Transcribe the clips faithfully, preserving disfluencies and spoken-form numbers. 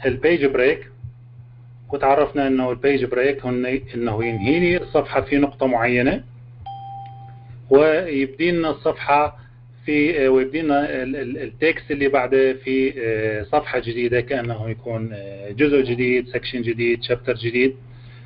البيج بريك، وتعرفنا انه البيج بريك انه ينهي لي الصفحة في نقطة معينة ويبدي لنا الصفحة في ويبدي لنا التكست اللي بعده في صفحة جديدة، كأنه يكون جزء جديد، سكشن جديد، شابتر جديد.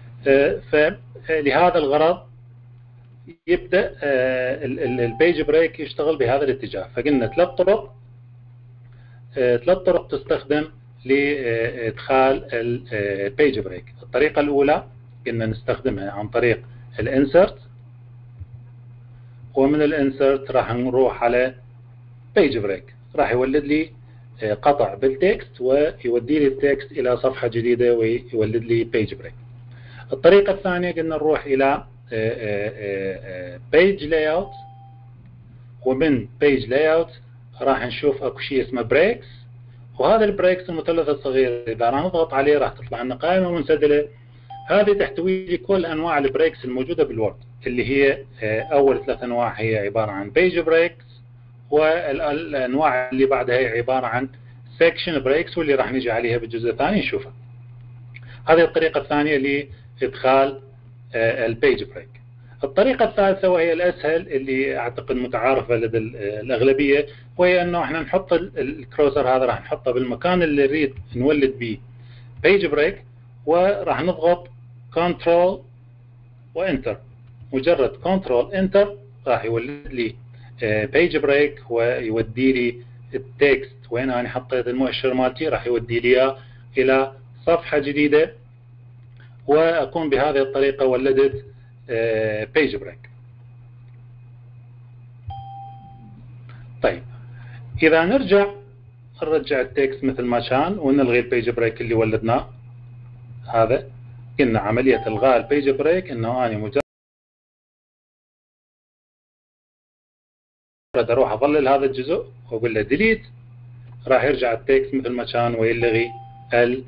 فلهذا الغرض يبدأ البيج بريك يشتغل بهذا الاتجاه. فقلنا ثلاث طرق ثلاث طرق تستخدم لإدخال البيج بريك. الطريقة الأولى قلنا نستخدمها عن طريق الانسرت، ومن الانسرت راح نروح على بيج بريك، راح يولد لي قطع بالتكست ويودي لي التكست إلى صفحة جديدة ويولد لي بيج بريك. الطريقة الثانية قلنا نروح إلى بيج لاي اوت، ومن بيج لاي اوت راح نشوف اكو شيء اسمه بريكس، وهذا البريكس المثلث الصغير اذا راح نضغط عليه راح تطلع لنا قائمة منسدلة. هذه تحتوي لي كل انواع البريكس الموجودة بالوورد، اللي هي اول ثلاث انواع هي عبارة عن بيج بريكس، والانواع اللي بعدها هي عبارة عن سيكشن بريكس، واللي راح نيجي عليها بالجزء الثاني نشوفها. هذه الطريقة الثانية لإدخال البيج بريك. الطريقة الثالثة وهي الأسهل اللي أعتقد متعارفة لدى الأغلبية، وهي أنه احنا نحط الكروسر هذا راح نحطه بالمكان اللي نريد نولد به بيج بريك، وراح نضغط كنترول وانتر. مجرد كنترول انتر راح يولد لي بيج بريك ويودي لي التكست وين أنا حطيت المؤشر مالتي، راح يودي لي إلى صفحة جديدة، وأكون بهذه الطريقة ولدت بيج بريك. طيب إذا نرجع نرجع التكست مثل ما كان ونلغي البيج بريك اللي ولدناه. هذا قلنا عملية إلغاء البيج بريك إنه أنا مجرد أروح أظلل هذا الجزء وأقول له ديليت، راح يرجع التكست مثل ما كان ويلغي ال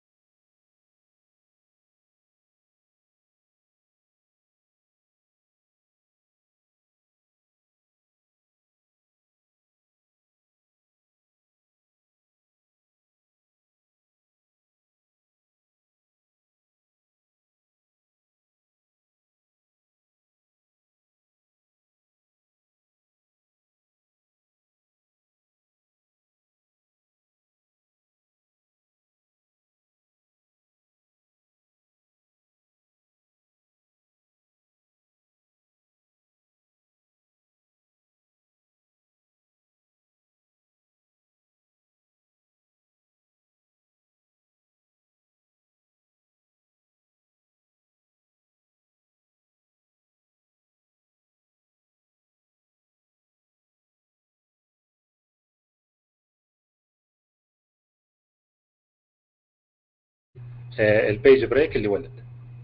البيج بريك اللي ولد.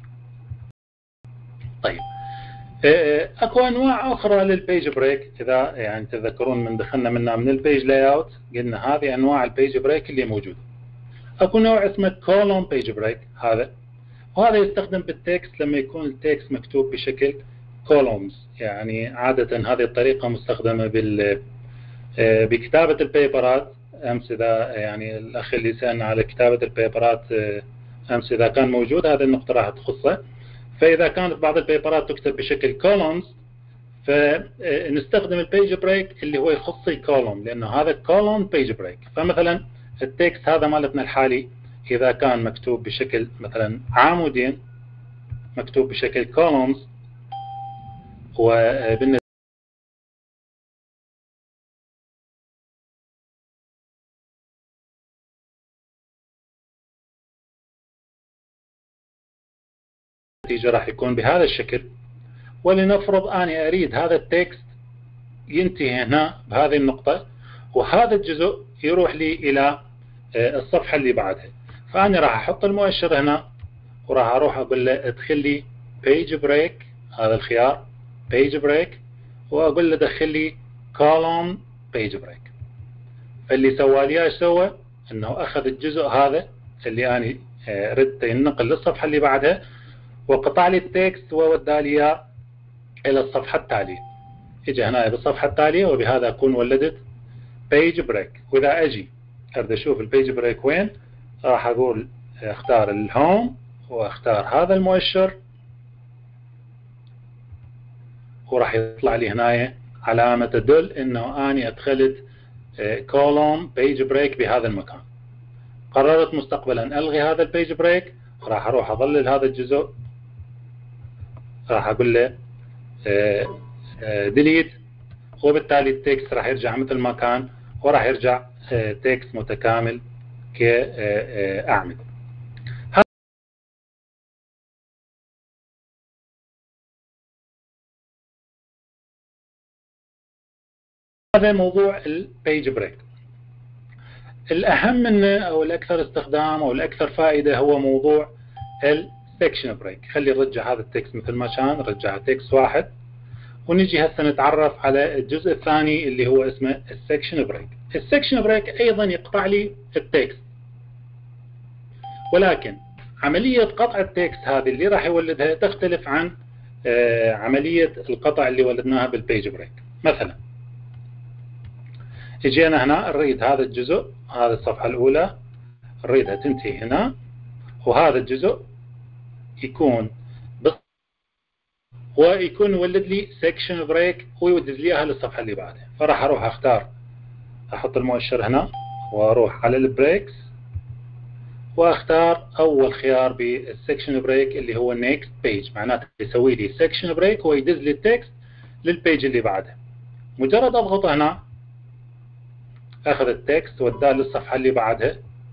طيب اكو انواع اخرى للبيج بريك، اذا يعني تذكرون من دخلنا منها من البيج لاي اوت قلنا هذه انواع البيج بريك اللي موجوده. اكو نوع اسمه كولوم بيج بريك، هذا وهذا يستخدم بالتكست لما يكون التكست مكتوب بشكل كولومز. يعني عادة هذه الطريقة مستخدمة بال بكتابة البيبرات. امس اذا يعني الاخ اللي سألنا على كتابة البيبرات امس اذا كان موجود هذه النقطة راح تخصه. فاذا كانت بعض البيبرات تكتب بشكل كولومز فنستخدم البيج بريك اللي هو يخص الكولوم، لانه هذا كولوم بيج بريك. فمثلا التكست هذا مالتنا الحالي اذا كان مكتوب بشكل مثلا عمودين مكتوب بشكل كولومز، وبالنسبة النتيجة راح يكون بهذا الشكل. ولنفرض أني أريد هذا التكست ينتهي هنا بهذه النقطة، وهذا الجزء يروح لي إلى الصفحة اللي بعدها. فأنا راح أحط المؤشر هنا وراح أروح أقول له ادخل لي page break، هذا الخيار page break، وأقول له دخل لي column page break. فاللي سوى لي ايش سوى؟ انه اخذ الجزء هذا اللي انا ردت ينقل للصفحة اللي بعدها وقطع لي التكست وودى لي الى الصفحة التالية. اجى هنا بالصفحة التالية، وبهذا اكون ولدت page break. واذا اجي اريد اشوف البيج بريك وين، راح اقول اختار الهوم واختار هذا المؤشر، وراح يطلع لي هنا علامة تدل انه اني ادخلت كولوم بيج بريك بهذا المكان. قررت مستقبلا الغي هذا البيج بريك، راح اروح اظلل هذا الجزء، راح اقول له ديليت، وبالتالي التكست راح يرجع مثل ما كان، وراح يرجع تكست متكامل كأعمدة. هذا موضوع البيج بريك. الأهم منه أو الأكثر استخدام أو الأكثر فائدة هو موضوع السكشن بريك. خلي نرجع هذا التكست مثل ما كان، نرجع تكست واحد، ونجي هسه نتعرف على الجزء الثاني اللي هو اسمه السكشن بريك. السكشن بريك أيضا يقطع لي التكست، ولكن عملية قطع التكست هذه اللي راح يولدها تختلف عن عملية القطع اللي ولدناها بالبيج بريك. مثلا اجينا هنا نريد هذا الجزء، هذه الصفحة الأولى نريدها تنتهي هنا، وهذا الجزء يكون بس ويكون يولد لي سكشن بريك ويودد لي اياها للصفحة اللي بعدها. فراح اروح اختار، احط المؤشر هنا واروح على البريكس واختار اول خيار بالسكشن بريك اللي هو نيكست بيج، معناته يسوي لي سكشن بريك ويدز لي التكست للبيج اللي بعده. مجرد اضغط هنا اخذ التكست وداه للصفحة اللي بعدها،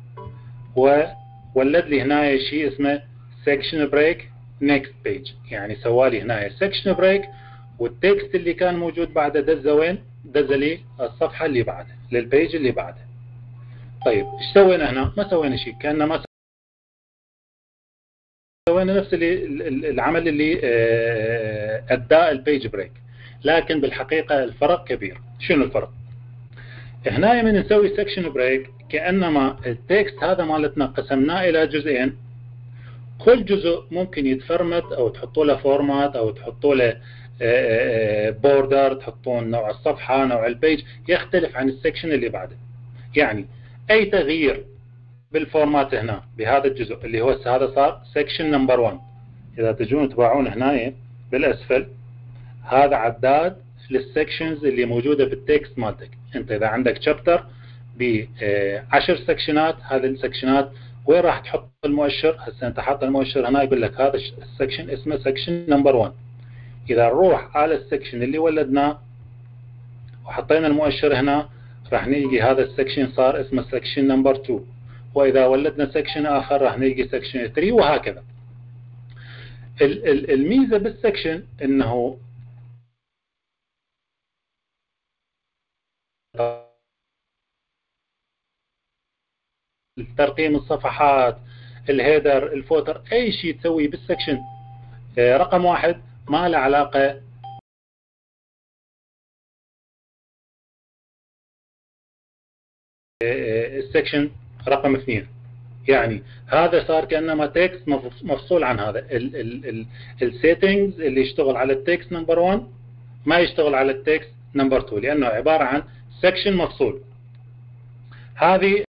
وولد لي هنا شيء اسمه سكشن بريك نيكست بيج، يعني سوالي هنا سكشن بريك والتكست اللي كان موجود بعده دز وين؟ دز لي الصفحة اللي بعدها للبيج اللي بعدها. طيب ايش سوينا هنا؟ ما سوينا شيء، كأننا ما سوينا نفس اللي العمل اللي اداه البيج بريك، لكن بالحقيقة الفرق كبير. شنو الفرق؟ هنا من نسوي سكشن بريك كأنما التكست هذا مالتنا قسمناه الى جزئين، كل جزء ممكن يتفرمت او تحطوا له فورمات او تحطوا له بوردر، تحطون نوع الصفحة نوع البيج يختلف عن السكشن اللي بعده. يعني اي تغيير بالفورمات هنا بهذا الجزء اللي هو هذا صار سكشن نمبر واحد، اذا تجون تباعون هنا بالاسفل هذا عداد للسكشنز اللي موجودة بالتكست مالتك. انت اذا عندك شابتر بعشر سكشنات، هذه السكشنات وين راح تحط المؤشر؟ هسه انت حاط المؤشر هنا يقول لك هذا السكشن اسمه سكشن نمبر واحد. اذا نروح على السكشن اللي ولدناه وحطينا المؤشر هنا راح نيجي هذا السكشن صار اسمه سكشن نمبر اثنين، واذا ولدنا سكشن اخر راح نيجي سكشن ثلاثة، وهكذا. الميزة بالسكشن انه ترقيم الصفحات، الهيدر، الفوتر، اي شيء تسويه بالسكشن رقم واحد ما له علاقة السكشن رقم اثنين. يعني هذا صار كأنما تكست مفصول عن هذا. السيتنجز اللي يشتغل على التكست نمبر واحد ما يشتغل على التكست نمبر اثنين، لانه عبارة عن سكشن مفصول. هذه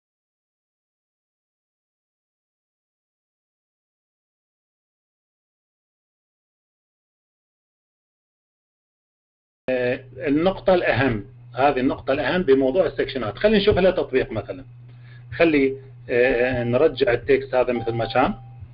النقطة الأهم، هذه النقطة الأهم بموضوع السكشنات. خلينا نشوف له تطبيق. مثلا خلي نرجع التكست هذا مثل ما كان،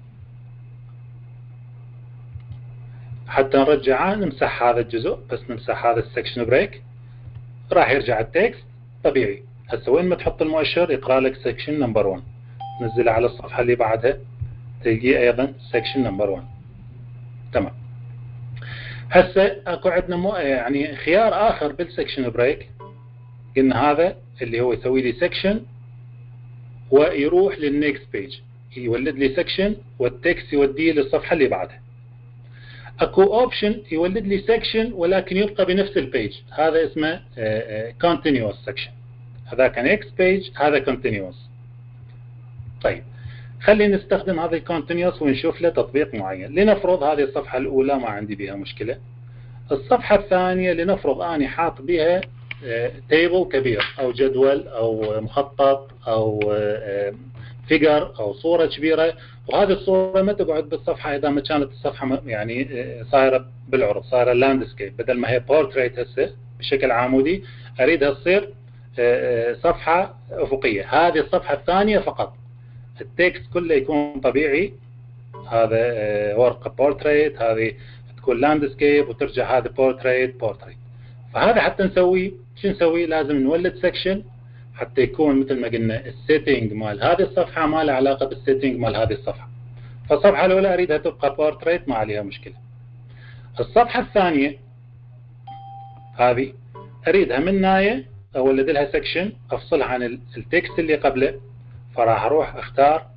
حتى نرجعه نمسح هذا الجزء، بس نمسح هذا السكشن بريك راح يرجع التكست طبيعي. هسه وين ما تحط المؤشر يقرأ لك سكشن نمبر واحد، نزله على الصفحة اللي بعدها تلقيه أيضا سكشن نمبر واحد. تمام. هسه اكو عندنا يعني خيار آخر بالسكشن بريك، قلنا هذا اللي هو يسوي لي سكشن ويروح للنيكست بيج، يولد لي سكشن والتكست يوديه للصفحة اللي بعدها. اكو اوبشن يولد لي سكشن ولكن يبقى بنفس البيج، هذا اسمه كونتينيوس سكشن. هذا كان نيكست بيج، هذا كونتينيوس. طيب خلينا نستخدم هذا الكونتينيوس ونشوف له تطبيق معين. لنفرض هذه الصفحة الأولى ما عندي بها مشكلة. الصفحة الثانية لنفرض أنا حاط بها تيبل كبير أو جدول أو مخطط أو فيجر او صوره كبيره، وهذه الصوره ما تقعد بالصفحه اذا ما كانت الصفحه يعني صايره بالعرض، صايره لاندسكيب، بدل ما هي بورتريت هسه بشكل عمودي اريدها تصير صفحه افقيه. هذه الصفحه الثانيه فقط التكست كله يكون طبيعي، هذا ورقه بورتريت، هذه تكون لاندسكيب وترجع هذه بورتريت بورتريت. فهذا حتى نسوي شو نسوي؟ لازم نولد سكشن حتى يكون مثل ما قلنا السيتنج مال هذه الصفحه ما له علاقه بالسيتنج مال هذه الصفحه. فالصفحه الاولى اريدها تبقى بورتريت ما عليها مشكله. الصفحه الثانيه هذه اريدها من نايه اولد لها سكشن افصلها عن التكست اللي قبله، فراح اروح اختار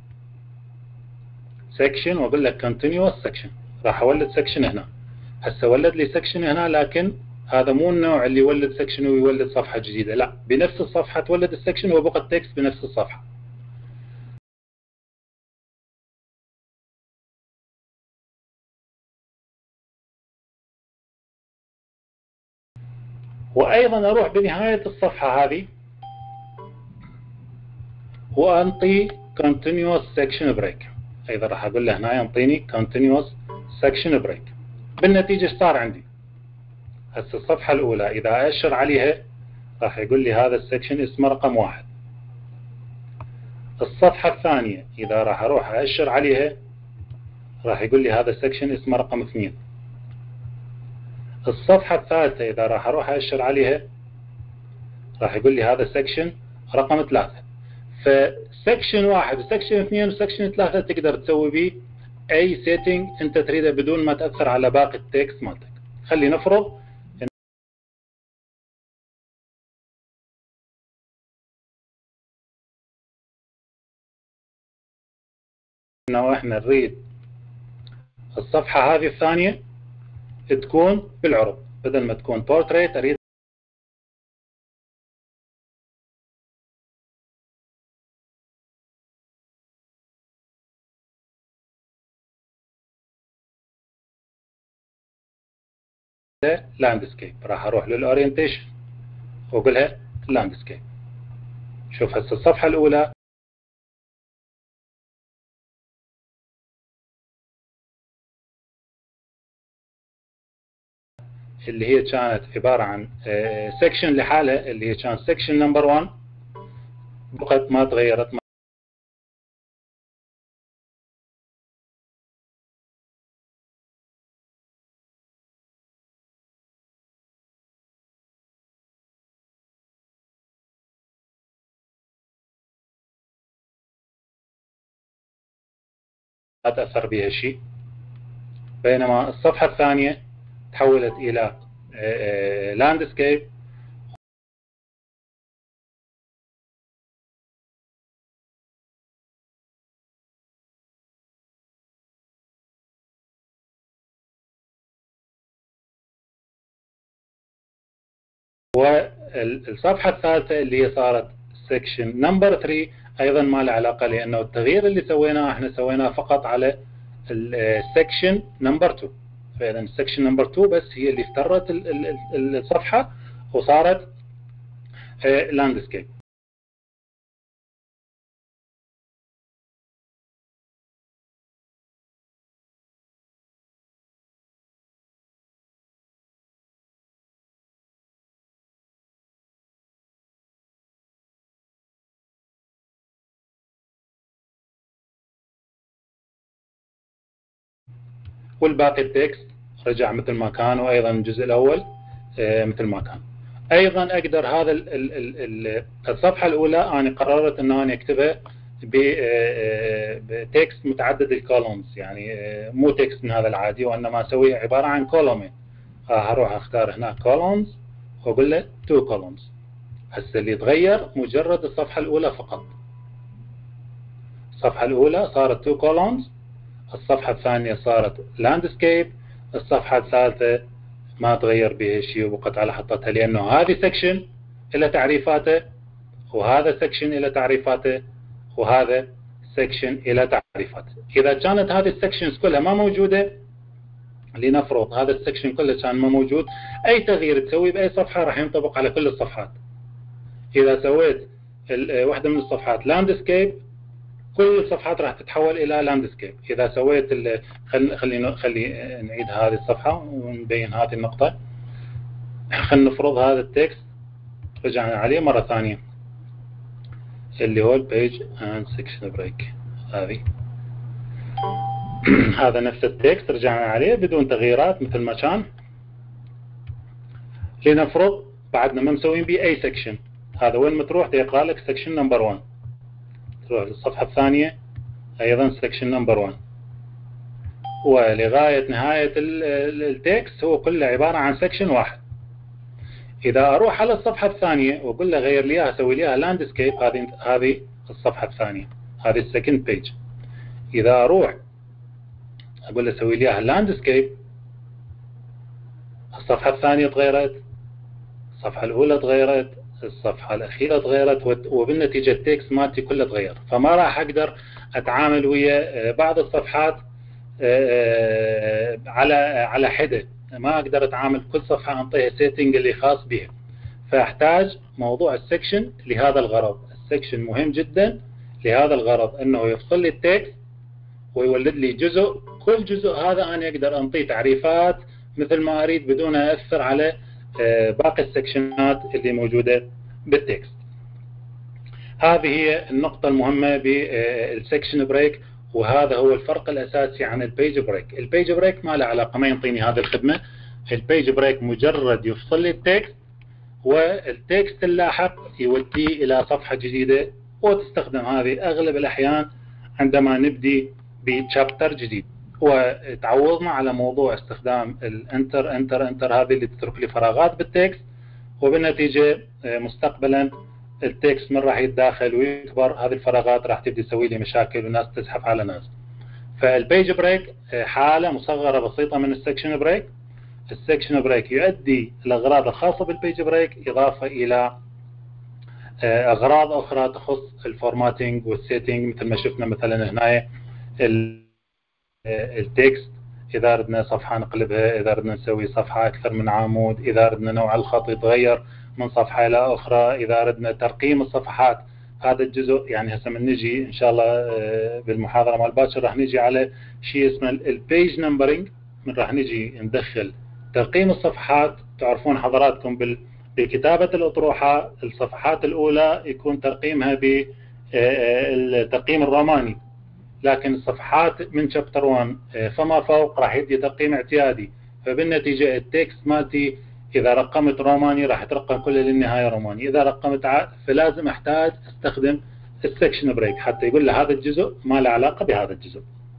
سكشن واقول لك كونتينيوس سكشن، راح اولد سكشن هنا. هسه ولد لي سكشن هنا، لكن هذا مو النوع اللي يولد سكشن ويولد صفحه جديده، لا، بنفس الصفحه تولد السكشن وبقى التكست بنفس الصفحه. وايضا اروح بنهايه الصفحه هذه وانطي continuous section break، ايضا راح اقول له هنا ينطيني continuous section break. بالنتيجه ايش صار عندي؟ هسه الصفحه الاولى اذا اشر عليها راح يقول لي هذا السكشن اسمه رقم واحد. الصفحه الثانيه اذا راح اروح اشر عليها راح يقول لي هذا السكشن اسمه رقم اثنين. الصفحه الثالثه اذا راح اروح اشر عليها راح يقول لي هذا السكشن رقم ثلاثة. فسكشن واحد وسكشن اثنين وسكشن ثلاثة تقدر تسوي به اي سيتنج انت تريده بدون ما تأثر على باقي التكست مالتك. خلي نفرض انه احنا نريد الصفحة هذه الثانية تكون بالعرض، بدل ما تكون بورتريت اريد لاندسكيب. راح اروح للاورينتيشن واقولها لاندسكيب. شوف هسه الصفحة الاولى اللي هي كانت عبارة عن سكشن لحالها اللي هي كانت سكشن نمبر واحد بقت ما تغيرت، ما تأثر بها شيء. بينما الصفحة الثانية تحولت إلى لاندسكيب والصفحة الثالثة اللي هي صارت سكشن نمبر ثلاثة أيضا ما له علاقة، لأنه التغيير اللي سويناه احنا سويناه فقط على السكشن نمبر اثنين. فإذا السكشن نمبر اثنين بس هي اللي افترت الصفحة وصارت لاندسكيب. والباقي التكست رجع مثل ما كان، وايضا الجزء الاول مثل ما كان. ايضا اقدر هذا ال ال ال الصفحه الاولى انا قررت ان انا اكتبها بتكست متعدد الكولومز، يعني مو تكست من هذا العادي، وانما اسويه عباره عن كولومين. هروح اختار هنا كولومز واقول له تو كولومز. هسه اللي تغير مجرد الصفحه الاولى فقط. الصفحه الاولى صارت تو كولومز، الصفحة الثانية صارت لاندسكيب، الصفحة الثالثة ما تغير بها شيء وبقت على حطتها، لأنه هذه سكشن إلى تعريفاته وهذا سكشن إلى تعريفاته وهذا سكشن إلى تعريفاته. إذا كانت هذه السكشنز كلها ما موجودة، لنفرض هذا السكشن كله كان ما موجود، أي تغيير تسوي بأي صفحة راح ينطبق على كل الصفحات. إذا سويت واحدة من الصفحات لاندسكيب كل الصفحات راح تتحول الى لاندسكيب. اذا سويت خلي خلي خلي نعيد هذه الصفحه ونبين هذه النقطه. خلينا نفرض هذا التكست رجعنا عليه مره ثانيه اللي هو البيج اند سكشن بريك. هذه هذا نفس التكست رجعنا عليه بدون تغييرات مثل ما كان. لنفرض بعدنا ما مسوين به اي سكشن. هذا وين ما تروح يقرا لك سكشن نمبر واحد. تروح للصفحه الثانيه ايضا سكشن نمبر واحد، ولغايه نهايه التكست هو كله عباره عن سكشن واحد. اذا اروح على الصفحه الثانيه واقول له غير لي اياها اسوي لي اياها لاندسكيب، هذه هذه الصفحه الثانيه، هذه السكند بيج. اذا اروح اقول له سوي لي اياها لاندسكيب، الصفحه الثانيه تغيرت، الصفحه الاولى تغيرت، الصفحه الاخيره تغيرت، وبالنتيجه التكست مالتي كله تغير. فما راح اقدر اتعامل ويا بعض الصفحات على على حده، ما اقدر اتعامل كل صفحه انطيها سيتنج اللي خاص بها. فاحتاج موضوع السكشن لهذا الغرض. السكشن مهم جدا لهذا الغرض، انه يفصل لي التكست ويولد لي جزء. كل جزء هذا انا اقدر انطيه تعريفات مثل ما اريد بدون اثر على باقي السكشنات اللي موجوده بالتكست. هذه هي النقطه المهمه بالسكشن بريك، وهذا هو الفرق الاساسي عن البيج بريك. البيج بريك ما له علاقه، ما ينطيني هذه الخدمه. البيج بريك مجرد يفصل لي التكست، والتكست اللاحق يوديه الى صفحه جديده، وتستخدم هذه اغلب الاحيان عندما نبدي بشابتر جديد. وتعوضنا على موضوع استخدام الانتر انتر انتر هذه اللي تترك لي فراغات بالتكست، وبالنتيجه مستقبلا التكست من راح يتداخل ويكبر، هذه الفراغات راح تبدي تسوي لي مشاكل وناس تزحف على ناس. فالبيج بريك حاله مصغره بسيطه من السكشن بريك. السكشن بريك يؤدي الاغراض الخاصه بالبيج بريك اضافه الى اغراض اخرى تخص الفورماتنج والسيتنج، مثل ما شفنا مثلا هنا التكست. اذا اردنا صفحه نقلبها، اذا اردنا نسوي صفحه اكثر من عمود، اذا اردنا نوع الخط يتغير من صفحه الى اخرى، اذا اردنا ترقيم الصفحات. هذا الجزء يعني هسه من نجي ان شاء الله بالمحاضره مال باكر راح نجي على شيء اسمه البيج نمبرنج. من راح نجي ندخل ترقيم الصفحات. تعرفون حضراتكم بكتابه الاطروحه الصفحات الاولى يكون ترقيمها بالترقيم الروماني، لكن الصفحات من شابتر واحد فما فوق راح يدي ترقيم اعتيادي. فبالنتيجه التكست مالتي اذا رقمت روماني راح ترقم كله للنهايه روماني، اذا رقمت ع... فلازم احتاج استخدم السكشن بريك حتى يقول له هذا الجزء ما له علاقه بهذا الجزء.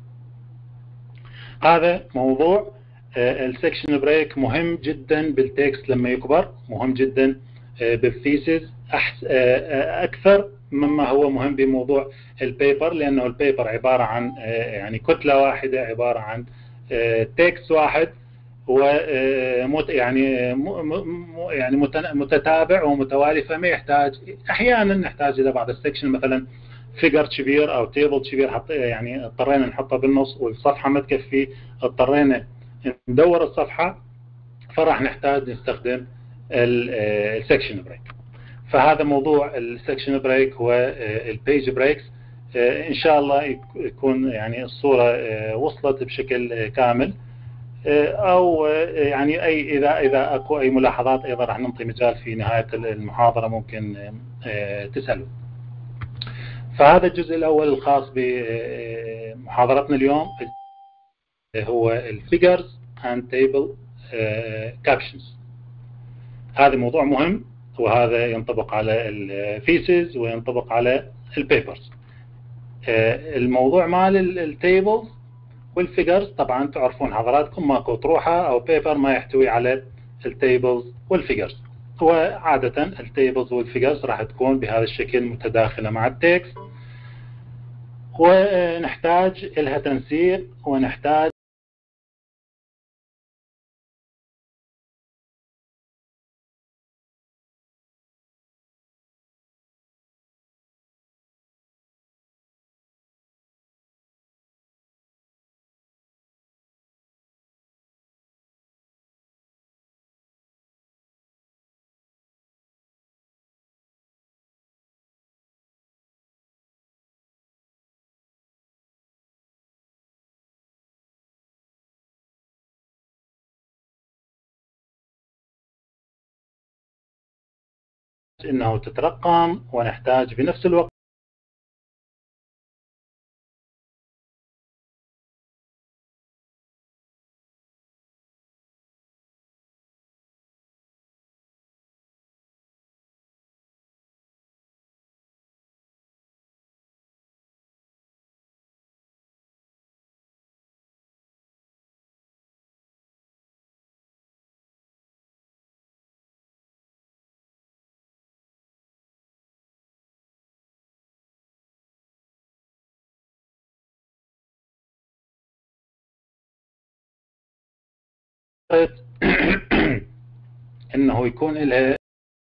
هذا موضوع السكشن بريك مهم جدا بالتكست لما يكبر، مهم جدا بالثيسز اكثر مما هو مهم بموضوع البيبر، لانه البيبر عباره عن يعني كتله واحده، عباره عن تكست واحد ومت يعني يعني متتابع ومتوالي، فما يحتاج. احيانا نحتاج الى بعض السكشن مثلا فيجر كبير او تيبل كبير حط يعني اضطرينا نحطه بالنص والصفحه ما تكفي، اضطرينا ندور الصفحه، فراح نحتاج نستخدم السكشن بريك. فهذا موضوع السكشن بريك والبيج بريكس. ان شاء الله يكون يعني الصوره وصلت بشكل كامل، او يعني اي اذا اذا اكو اي ملاحظات ايضا راح نعطي مجال في نهايه المحاضره ممكن تسالوا. فهذا الجزء الاول الخاص بمحاضرتنا اليوم هو الفيجرز اند تيبل كابشنز. هذا موضوع مهم، وهذا ينطبق على الفيسز وينطبق على البيبرز. الموضوع مال التيبلز والفيجرز طبعا تعرفون حضراتكم ماكو اطروحه او بيبر ما يحتوي على التيبلز والفيجرز، وعاده التيبلز والفيجرز راح تكون بهذا الشكل متداخله مع التكست، ونحتاج لها تنسيق ونحتاج انه تترقم، ونحتاج بنفس الوقت انه يكون لها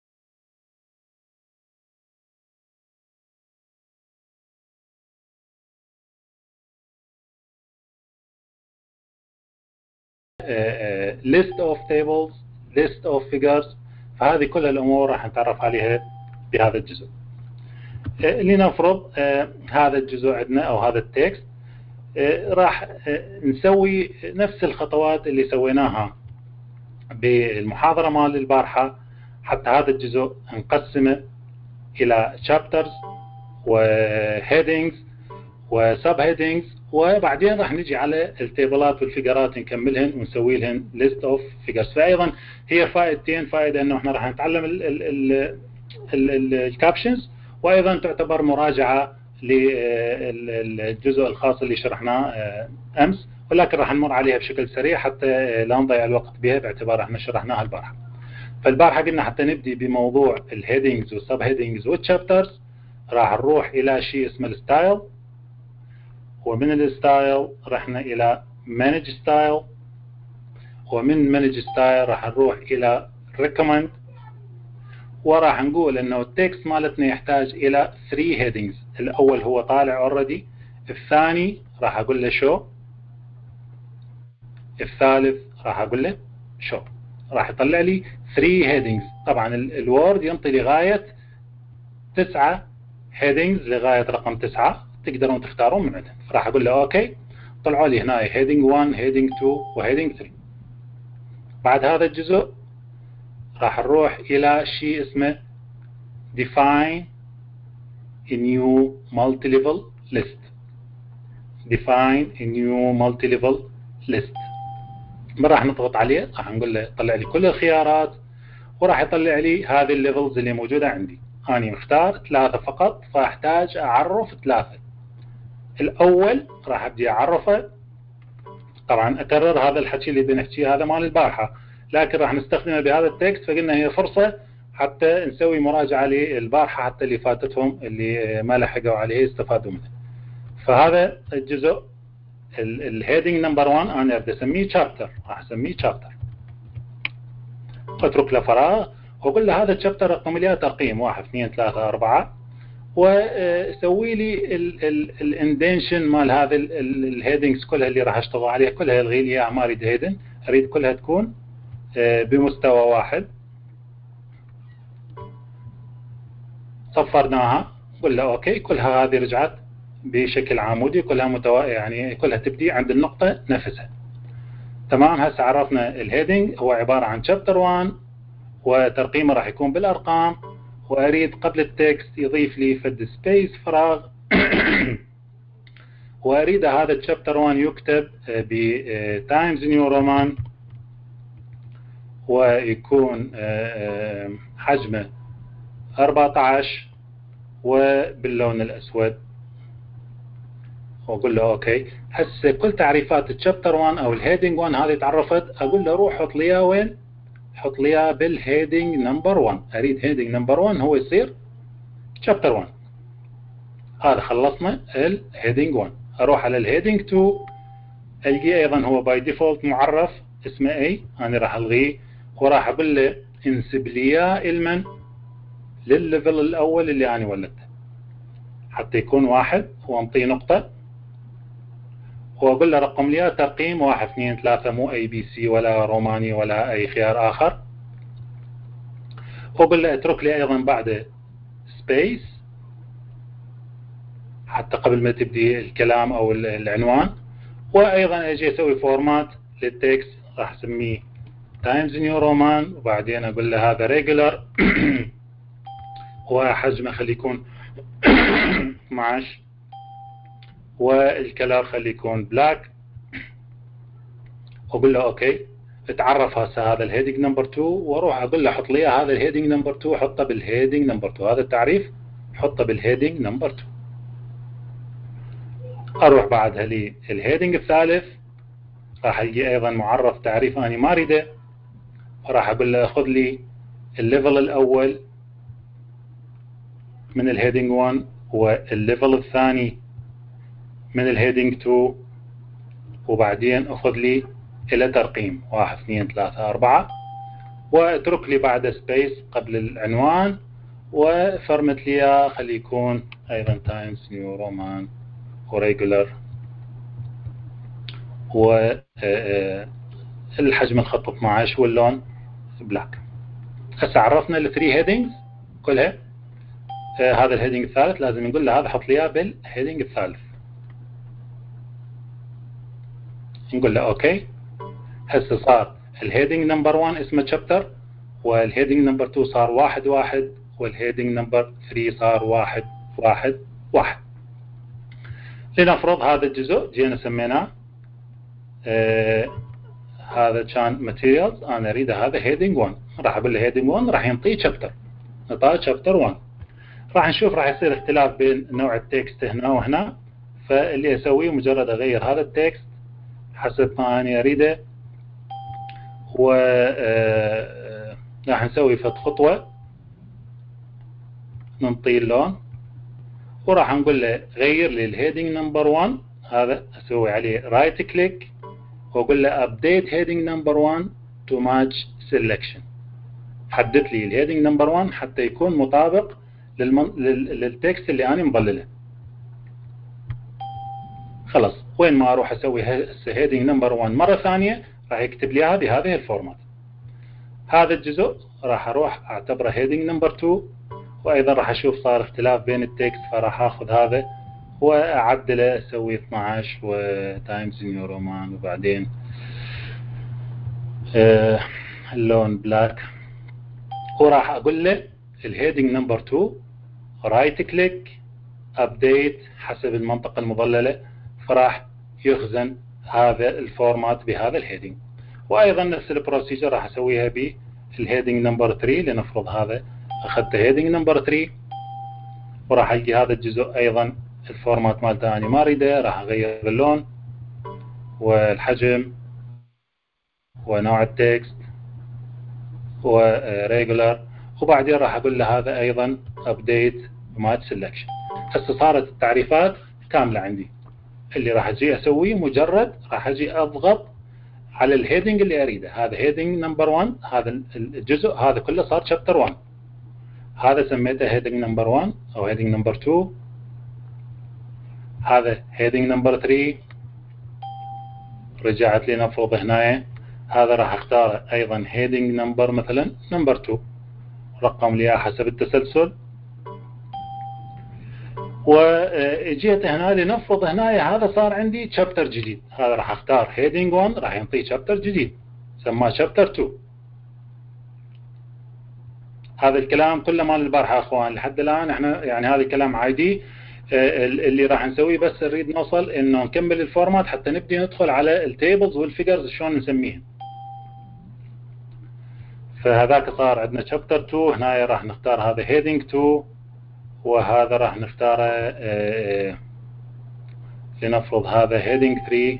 list of tables list of figures. فهذه كل الامور راح نتعرف عليها بهذا الجزء. لنفرض هذا الجزء عندنا او هذا التكست، راح نسوي نفس الخطوات اللي سويناها بالمحاضرة مال البارحة. حتى هذا الجزء نقسمه إلى chapters و headings و sub headings، وبعدين راح نجي على التيبلات والفيجرات نكملهن ونسوي لهن list of figures. فأيضا هي فائدتين: فائدة أنه احنا راح نتعلم الكابشنز، وأيضا تعتبر مراجعة للجزء الخاص اللي شرحناه أمس، ولكن راح نمر عليها بشكل سريع حتى لا نضيع الوقت بها باعتبار احنا شرحناها البارحة. فالبارحة قلنا حتى نبدي بموضوع الهيدنجز والسب هيدنجز والشابترز راح نروح إلى شيء اسمه الستايل، ومن الستايل رحنا إلى مانج ستايل، ومن مانج ستايل راح نروح إلى ريكومند، وراح نقول انه التكست مالتنا يحتاج الى ثري هيدنجز. الاول هو طالع اوريدي، الثاني راح اقول له شو، الثالث راح اقول له شو. راح يطلع لي ثري هيدنجز. طبعا الوورد ينطي لغايه تسعه هيدنجز، لغايه رقم تسعه تقدرون تختارون من عندهم. راح اقول له اوكي، طلعوا لي هنا هيدنج واحد هيدنج اثنين وهيدنج ثلاثة. بعد هذا الجزء راح نروح إلى شيء اسمه define a new multi-level list. define a new multi-level list. ما راح نضغط عليه، راح نقول له طلع لي كل الخيارات، وراح يطلع لي هذه الليفلز اللي موجودة عندي. أنا مختار ثلاثة فقط، فأحتاج أعرف ثلاثة. الأول راح أبدي أعرفه. طبعا أكرر هذا الحكي اللي بنحكيه هذا مال البارحة، لكن راح نستخدمه بهذا التكست، فقلنا هي فرصة حتى نسوي مراجعة للبارحة حتى اللي فاتتهم اللي ما لحقوا عليه يستفادوا منه. فهذا الجزء الهيدنج نمبر واحد أنا بدي أسميه شابتر، راح أسميه شابتر، أترك له فراغ وأقول له هذا الشابتر رقم لي ترقيم واحد اثنين ثلاثة أربعة، وسوي لي الاندنشن مال هذا الهيدنجز كلها اللي راح اشتغل عليها، كلها الغي لي اياها، ما اريد هيدن، اريد كلها تكون بمستوى واحد. صفرناها، قلنا اوكي، كلها هذه رجعت بشكل عمودي، كلها متوا يعني كلها تبدي عند النقطة نفسها. تمام. هسه عرفنا الهيدنج هو عبارة عن شابتر واحد، وترقيمه راح يكون بالارقام، واريد قبل التكست يضيف لي فد سبيس فراغ واريد هذا الشابتر واحد يكتب ب تايمز نيو رومان، ويكون حجمه أربعة عشر وباللون الاسود، واقول له اوكي. هسه كل تعريفات الشابتر واحد او الهيدنج واحد هذه تعرفت، اقول له روح حط لي وين، حط لي بالهيدنج نمبر واحد. اريد هيدنج نمبر واحد هو يصير شابتر واحد. هذا خلصنا الهيدنج واحد. اروح على الهيدنج اثنين، القيه ايضا هو باي ديفولت معرف اسمه اي، انا راح الغيه، وراح اقول له انسب لي المن للليفل الاول اللي انا ولدته حتى يكون واحد، وانطيه نقطه، واقول له رقم لي ترقيم واحد اثنين ثلاثة، مو اي بي سي ولا روماني ولا اي خيار اخر. واقول له اترك لي ايضا بعد سبيس حتى قبل ما تبدي الكلام او العنوان، وايضا اجي اسوي فورمات للتكست، راح اسميه تايمز نيو رومان، وبعدين اقول له هذا ريجولر وحجمه خليه يكون اثناشر، والكلر خليه يكون بلاك، واقول له اوكي. اتعرف هسه هذا الهيدنج نمبر اثنين، واروح اقول له حط لي هذا الهيدنج نمبر اثنين، حطه بالهيدنج نمبر اثنين، هذا التعريف حطه بالهيدنج نمبر اثنين. اروح بعدها للهيدنج الثالث، راح يجي ايضا معرف تعريف اني ما اريده، وراح اقول له خذ لي الليفل الاول من الهيدنج واحد، والليفل الثاني من الهيدنج اثنين، وبعدين اخذ لي الى ترقيم واحد اثنين ثلاثة أربعة، واترك لي بعد سبيس قبل العنوان، وفرمت لي خلي يكون ايضا تايمز نيو رومان وريجولر، والحجم الخط اثناشر واللون بلاك. هسه عرفنا الثري هيدنجز كلها. آه هذا الهيدنج الثالث لازم نقول له هذا حط لي اياه بالهيدنج الثالث، نقول له اوكي. هسه صار الهيدنج نمبر واحد اسمه شابتر، والهيدنج نمبر اثنين صار واحد واحد، والهيدنج نمبر ثلاثة صار واحد واحد واحد. لنفرض هذا الجزء جينا سميناه آه هذا كان ماتيريالز، انا اريد هذا هيدنج واحد، راح اقول له هيدنج واحد راح ينطي شابتر، نطاه شابتر واحد. راح نشوف راح يصير اختلاف بين نوع التكست هنا وهنا، فاللي اسويه مجرد اغير هذا التكست حسب ما انا اريده، و آه راح نسوي فد خطوه ننطي اللون، وراح نقول له غير لي الهيدنج نمبر واحد، هذا اسوي عليه رايت كليك واقول له ابديت هيدنج نمبر واحد تو ماتش سيلكشن، حدد لي الهيدنج نمبر واحد حتى يكون مطابق للمن... لل... للتكست اللي انا مظلله. خلاص وين ما اروح اسوي هيدنج نمبر واحد مره ثانيه راح يكتب لي اياها بهذه الفورمات. هذا الجزء راح اروح اعتبره هيدنج نمبر اثنين، وايضا راح اشوف صار اختلاف بين التكست، فراح اخذ هذا واعدله اسوي اثناشر وتايمز نيو رومان، وبعدين آه اللون بلاك، وراح اقول له الهيدنج نمبر اثنين رايت كليك ابديت حسب المنطقه المظلله، فراح يخزن هذا الفورمات بهذا الهيدنج. وايضا نفس البروسيجر راح اسويها بالهيدنج نمبر ثلاثة، لنفرض هذا اخذت هيدنج نمبر ثلاثة، وراح يجي هذا الجزء ايضا الفورمات مالته اني ما اريده، راح اغير اللون والحجم ونوع التكست وريجولر، وبعدين راح اقول له هذا ايضا ابديت ماتش سيلكشن. هسه صارت التعريفات كامله عندي. اللي راح اجي اسويه مجرد راح اجي اضغط على الهيدنج اللي اريده، هذا هيدنج نمبر واحد، هذا الجزء هذا كله صار شابتر واحد، هذا سميته هيدنج نمبر واحد او هيدنج نمبر اثنين، هذا هيدنج نمبر ثلاثة، رجعت لي نفرض هنا هذا راح اختاره ايضا هيدنج نمبر مثلا نمبر اثنين، رقم لي حسب التسلسل. وجيت هنا لنفرض هنا هذا صار عندي شابتر جديد، هذا راح اختار هيدنج واحد راح ينطي شابتر جديد سماه شابتر اثنين. هذا الكلام كله مال البارحه اخوان، لحد الان احنا يعني هذا الكلام عادي اللي راح نسويه، بس نريد نوصل انه نكمل الفورمات حتى نبدي ندخل على التيبلز والفيجرز شلون نسميهم. فهذاك صار عندنا شابتر اثنين، هنا راح نختار هذا هيدنج اثنين، وهذا راح نختاره اه لنفرض هذا هيدنج ثلاثة،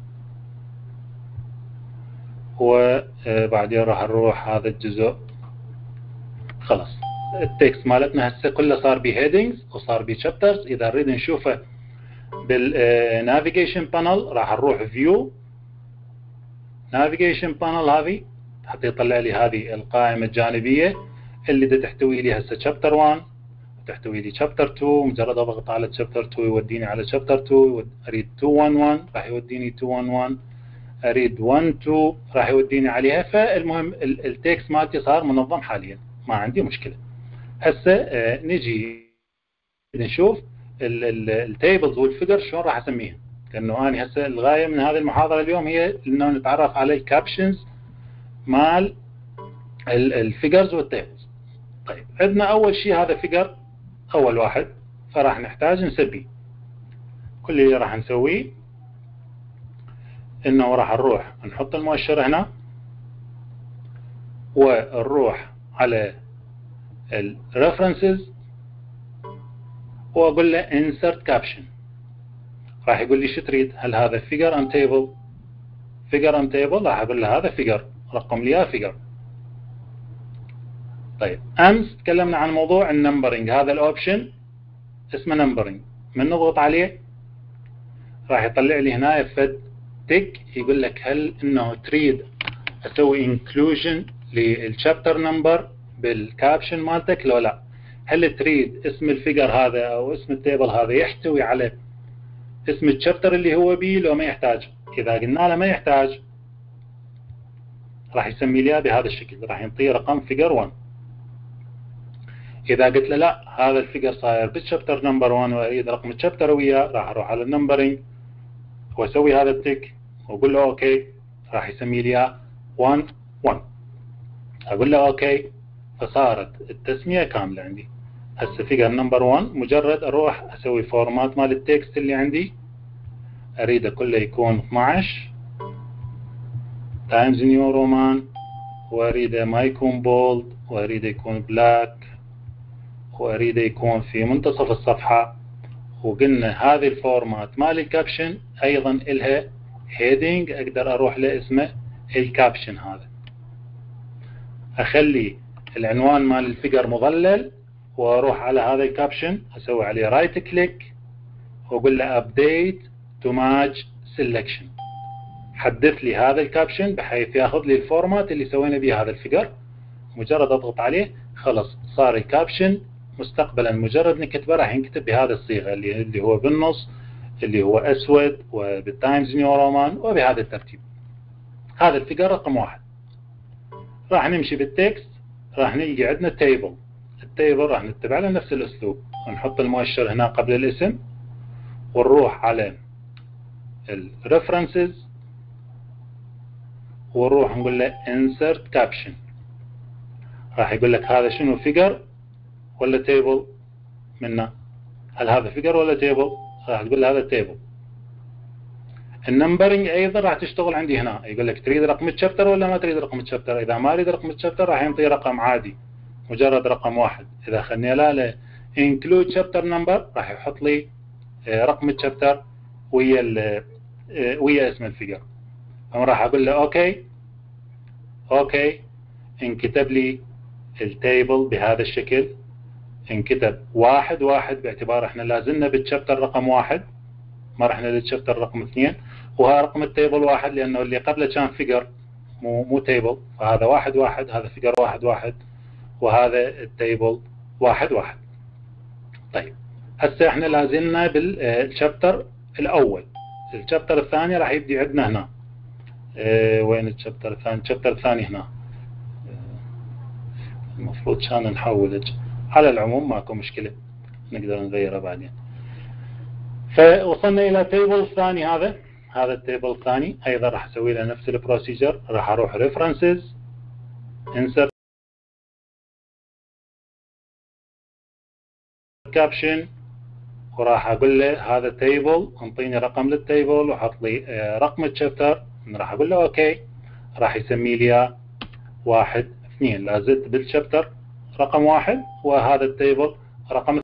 وبعدين راح نروح هذا الجزء. خلاص التكست مالتنا هسه كله صار بهيدنجز وصار بشابترز. اذا نريد نشوفه بالنافيجيشن بانل راح نروح فيو نافيجيشن بانل هذه حتى يطلع لي هذه القائمه الجانبيه اللي دا تحتوي لي هسه شابتر واحد وتحتوي لي شابتر اثنين. مجرد اضغط على شابتر اثنين يوديني على شابتر اثنين، اريد اثنين واحد واحد راح يوديني اثنين واحد واحد، اريد واحد اثنين راح يوديني عليها. فالمهم التكست مالتي صار منظم حاليا، ما عندي مشكله. هسه آه نجي نشوف التيبلز والفيجر شلون راح اسميها، لانه انا هسه الغايه من هذه المحاضره اليوم هي انه نتعرف على الكابشنز مال الفيجرز والتيبلز. طيب عندنا أول شيء هذا فيجر أول واحد، فراح نحتاج نسميه. كل اللي راح نسويه إنه راح نروح نحط المؤشر هنا، ونروح على ال references وأقول له insert caption. راح يقول لي شو تريد؟ هل هذا figure and table؟ figure and table راح أقول له هذا figure، رقم لي اياه figure. طيب أمس تكلمنا عن موضوع النمبرينج، هذا الأوبشن اسمه نمبرينج، من نضغط عليه راح يطلع لي هنا فد تك يقول لك هل إنه تريد أسوي inclusion للشابتر نمبر بالكابشن مالتك لو لا؟ هل تريد اسم الفيجر هذا أو اسم التيبل هذا يحتوي على اسم الشابتر اللي هو بيه لو ما يحتاج؟ إذا قلنا له ما يحتاج راح يسمي لي بهذا الشكل، راح ينطيه رقم فيجر واحد. إذا قلت له لا هذا الفيجر صاير بالشابتر نمبر واحد وأريد رقم الشابتر وياه، راح أروح على النمبرينج وأسوي هذا التك وأقول له أوكي، راح يسمي لي واحد واحد. أقول له أوكي، فصارت التسمية كاملة عندي. هسه فيجر نمبر واحد مجرد أروح أسوي فورمات مال التكست اللي عندي، أريده كله يكون اثناشر تايمز نيو رومان، وأريده ما يكون بولد، وأريده يكون بلاك، وأريده يكون في منتصف الصفحة. وقلنا هذه الفورمات مال الكابشن أيضا إلها هيدنج أقدر أروح لاسمه الكابشن. هذا أخلي العنوان مال الفيجر مظلل وأروح على هذا الكابشن أسوي عليه رايت كليك وأقول له update to match selection، حدث لي هذا الكابشن بحيث ياخذ لي الفورمات اللي سوينا بيه هذا الفيجر. مجرد أضغط عليه خلص صار الكابشن مستقبلا مجرد نكتبه راح ينكتب بهذه الصيغة اللي اللي هو بالنص، اللي هو أسود وبالتايمز نيو رومان وبهذا الترتيب. هذا الفيجر رقم واحد. راح نمشي بالتكست، راح نلقى عندنا تيبل. التيبل راح نتبع له نفس الأسلوب، ونحط المؤشر هنا قبل الاسم ونروح على الريفرنسز ونروح نقول له insert caption. راح يقول لك هذا شنو فيجر ولا تيبل منه؟ هل هذا فيجر ولا تيبل؟ راح تقول له هذا تيبل. النمبرنج ايضا راح تشتغل عندي هنا، يقول لك تريد رقم الشابتر ولا ما تريد رقم الشابتر. اذا ما اريد رقم الشابتر راح ينطي رقم عادي مجرد رقم واحد. اذا خلني لا له include chapter number راح يحط لي رقم الشابتر ويا ويا اسم الفيجر. انا راح اقول له اوكي اوكي، انكتب لي التيبل بهذا الشكل، انكتب واحد واحد باعتبار احنا لازلنا بالشابتر رقم واحد ما رحنا للشابتر رقم اثنين، وها رقم التيبل واحد لانه اللي قبله كان فيجر مو مو تيبل، فهذا واحد واحد، هذا فيجر واحد واحد، وهذا التيبل واحد واحد. طيب هسه احنا لازلنا بالشابتر الاول. الشابتر الثاني راح يبدي عندنا هنا. اه وين الشابتر الثاني؟ الشابتر الثاني هنا. اه المفروض كان نحول، على العموم ماكو مشكلة نقدر نغيره بعدين. فوصلنا الى تيبل الثاني، هذا هذا التيبل الثاني ايضا راح اسوي له نفس البروسيجر. راح اروح ريفرنسز insert caption وراح اقول له هذا تيبل، انطيني رقم للتيبل وحط لي رقم الشابتر. راح اقول له اوكي، راح يسمي لي واحد اثنين، لازلت بالشابتر رقم واحد وهذا التيبل رقم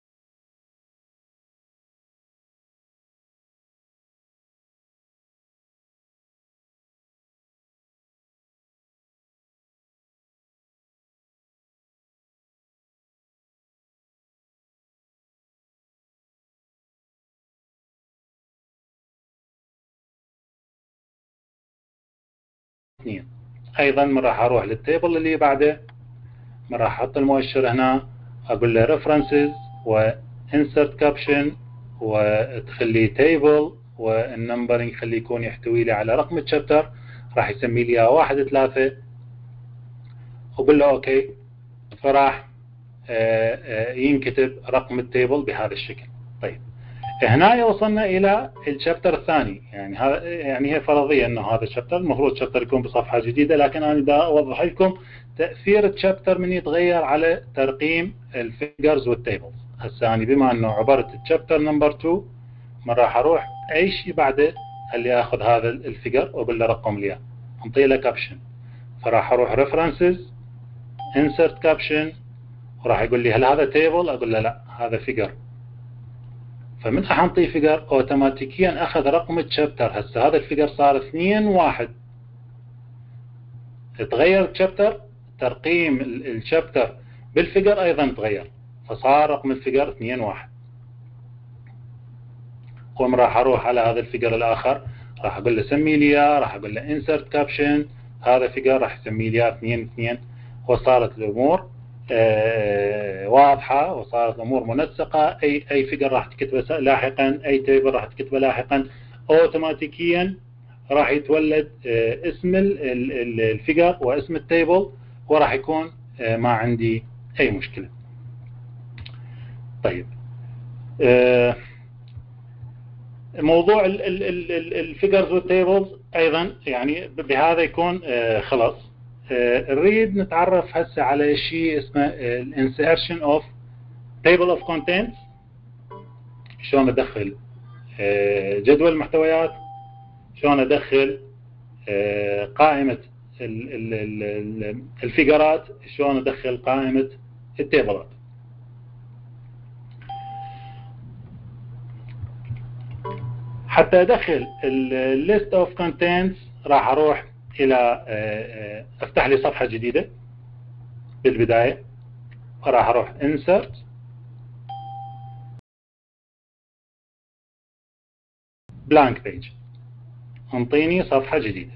اثنين. ايضا من راح اروح للتيبل اللي بعده، من راح احط المؤشر هنا اقول له references و insert caption وادخل لي تيبل، والنمبرنج خليه يكون يحتوي لي على رقم الشابتر. راح يسمي لي واحد ثلاثة وقول له اوكي، فراح ينكتب رقم التيبل بهذا الشكل. طيب هنا وصلنا الى الشابتر الثاني، يعني هذا يعني هي فرضيه انه هذا الشابتر المفروض الشابتر يكون بصفحه جديده، لكن انا بدي اوضح لكم تاثير الشابتر من يتغير على ترقيم الفيجرز والتيبلز. هسه انا بما انه عبرت الشابتر نمبر اثنين، ما راح اروح اي شيء بعده خلي اخذ هذا الفيجر واقول له رقم لي اياه، انطي له كابشن، فراح اروح ريفرنسز انسرت كابشن، وراح يقول لي هل هذا تيبل؟ اقول له لا هذا فيجر. فمن راح انطيه فيجر اوتوماتيكيا اخذ رقم الشابتر. هسه هذا الفيجر صار اثنين واحد، تغير الشابتر، ترقيم الشابتر بالفيجر ايضا تغير، فصار رقم الفيجر اثنين واحد. قوم راح اروح على هذا الفيجر الاخر، راح اقول له سمي لي اياه، راح اقول له انسرت كابشن، هذا فيجر راح يسمي لي اياه اثنين اثنين، وصارت الامور آه واضحه، وصارت الامور منسقه. اي اي فيجر راح تكتبه لاحقا، اي تيبل راح تكتبه لاحقا، اوتوماتيكيا راح يتولد آه اسم الفيجر واسم التيبل، وراح يكون آه ما عندي اي مشكله. طيب آه موضوع الفيجرز والتيبلز ايضا يعني بهذا يكون آه خلاص. آه نريد نتعرف هسه على شيء اسمه الانسيرشن اوف تيبل اوف كونتنتس، شلون ادخل آه جدول المحتويات، شلون ادخل آه قائمة الفيجرات، شلون ادخل قائمة التيبلات. حتى ادخل الليست اوف كونتنتس راح اروح الى افتح لي صفحه جديده بالبدايه، وراح اروح insert blank page، انطيني صفحه جديده.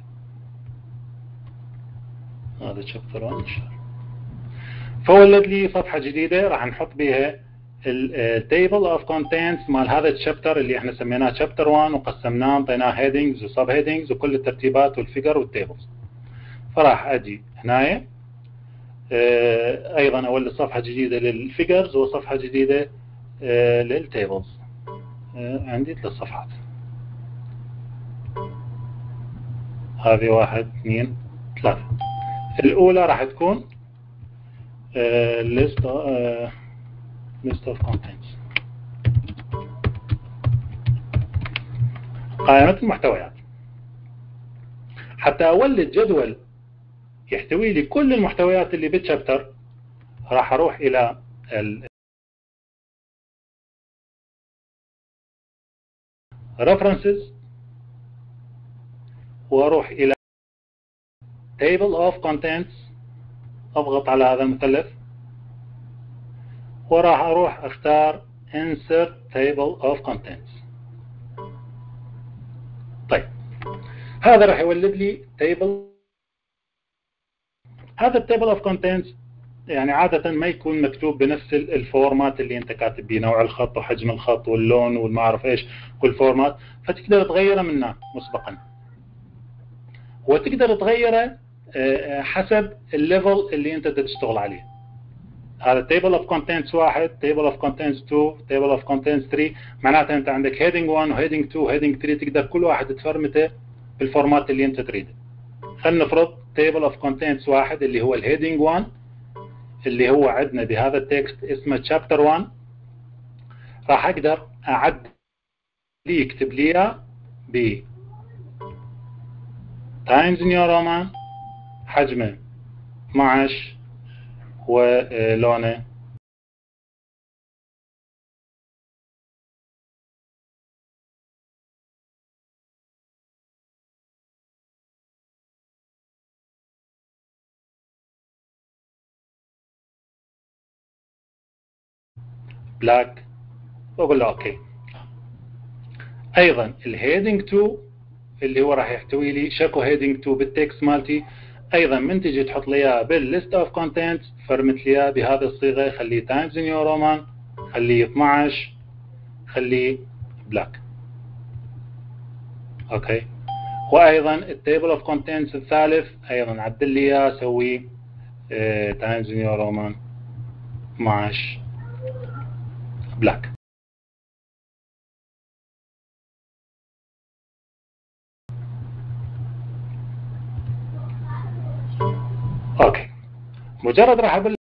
هذا شابتر واحد، فولد لي صفحه جديده راح نحط بها التيبل اوف كونتنتس مال هذا الشابتر اللي احنا سميناه شابتر واحد، وقسمناه انطيناه هيدنجز وسب هيدنجز وكل الترتيبات والفيجر والتيبلز. فراح اجي هنا ايضا اولد صفحه جديده للفيجرز وصفحه جديده للتيبلز. عندي ثلاث صفحات، هذه واحد اثنين ثلاثه. الاولى راح تكون list list of contents، قائمه المحتويات. حتى اولد جدول يحتوي لي كل المحتويات اللي بالشابتر، راح اروح الى ال references، واروح الى table of contents، اضغط على هذا المثلث، وراح اروح اختار insert table of contents. طيب هذا راح يولد لي table. هذا التيبل اوف كونتنتس يعني عادة ما يكون مكتوب بنفس الفورمات اللي انت كاتب بيه، نوع الخط وحجم الخط واللون والما اعرف ايش، كل فورمات، فتقدر تغيره منه مسبقا، وتقدر تغيره حسب الليفل اللي انت تشتغل عليه. هذا تيبل اوف كونتنتس واحد، تيبل اوف كونتنتس اثنين، تيبل اوف كونتنتس ثلاثة، معناته انت عندك هيدنج واحد وهيدنج اثنين وهيدنج ثلاثة، تقدر كل واحد تفرمته بالفورمات اللي انت تريده. خلينا نفرض تيبل اوف كونتنتس واحد اللي هو الهيدنج واحد، اللي هو عندنا بهذا التكست اسمه شابتر واحد، راح اقدر اعدل لي يكتب لي اياه ب تايمز نيو رومان، حجمه اثنعش ولونه بلاك، واقول له اوكي. ايضا الهيدنج اثنين اللي هو راح يحتوي لي شكو هيدنج اثنين بالتكست مالتي، ايضا من تجي تحط لي اياه بالليست اوف كونتنتس فرمت لي اياه بهذه الصيغه، خليه تايمز نيو رومان، خليه اثنعش، خليه بلاك. اوكي. وايضا التيبل اوف كونتنتس الثالث ايضا عدل لي اياه، اسويه تايمز نيو رومان اثنعش بلاك. اوكي. مجرد راح اقول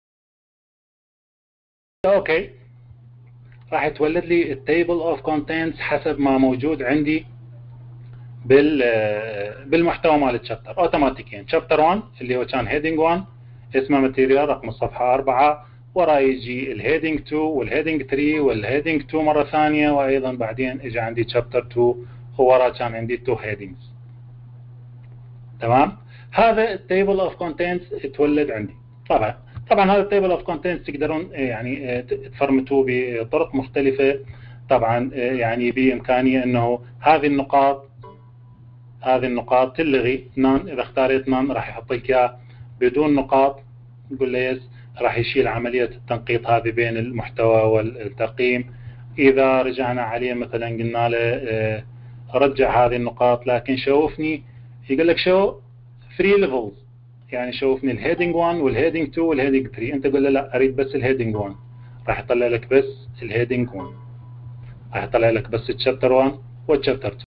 اوكي راح يتولد لي التيبل اوف كونتنتس حسب ما موجود عندي بال بالمحتوى مال الشابتر اوتوماتيكيا. شابتر واحد اللي هو كان هيدنج واحد اسمه ماتيريال رقم الصفحه أربعة، وراه يجي الهيدنج اثنين والهيدنج ثلاثة والهيدنج اثنين مره ثانيه، وايضا بعدين اجى عندي شابتر اثنين ووراه كان عندي اثنين هيدنجز. تمام. هذا التيبل اوف كونتنتس تولد عندي. طبعا طبعا هذا التيبل اوف كونتنتس تقدرون يعني تفرمتوه بطرق مختلفه. طبعا يعني بامكانيه انه هذه النقاط هذه النقاط تلغي نان، اذا اختاريت نان راح يحط لك اياه بدون نقاط، نقول له يس راح يشيل عمليه التنقيط هذه بين المحتوى والترقيم. اذا رجعنا عليه مثلا قلنا له رجع هذه النقاط لكن شوفني، يقول لك شو ثري ليفلز، يعني شوفني الهيدنج واحد والهيدنج اثنين والهيدنج ثلاثة. انت قول له لا اريد بس الهيدنج واحد، راح يطلع لك بس الهيدنج واحد، راح يطلع لك بس الشابتر واحد والشابتر اثنين.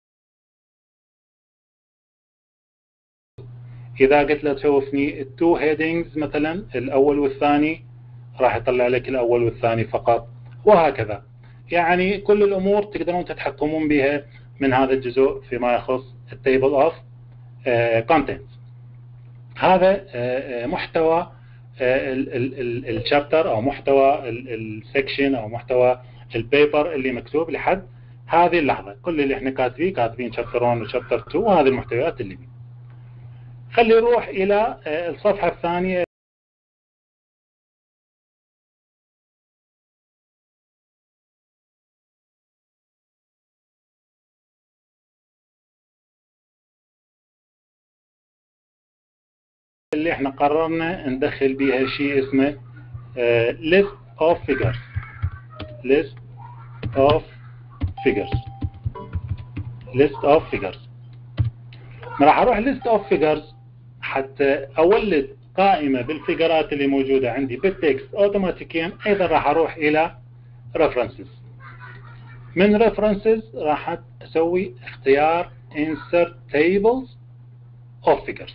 اذا قلت له تشوفني التو هيدنجز مثلا الاول والثاني، راح يطلع لك الاول والثاني فقط، وهكذا. يعني كل الامور تقدرون تتحكمون بها من هذا الجزء فيما يخص التيبل اوف كونتنتس. هذا محتوى الشابتر او محتوى السكشن او محتوى البيبر اللي مكتوب لحد هذه اللحظه. كل اللي احنا كاتبين كاتبين شابتر واحد وشابتر اثنين وهذه المحتويات اللي بيه. خلي نروح الى الصفحه الثانيه اللي احنا قررنا ندخل بيها شيء اسمه uh, list of figures. list of figures list of figures راح اروح list of figures حتى اولد قائمة بالفيجرات اللي موجودة عندي بالتكست اوتوماتيكيا. ايضا راح اروح الى references. من references راح اسوي اختيار insert tables of figures.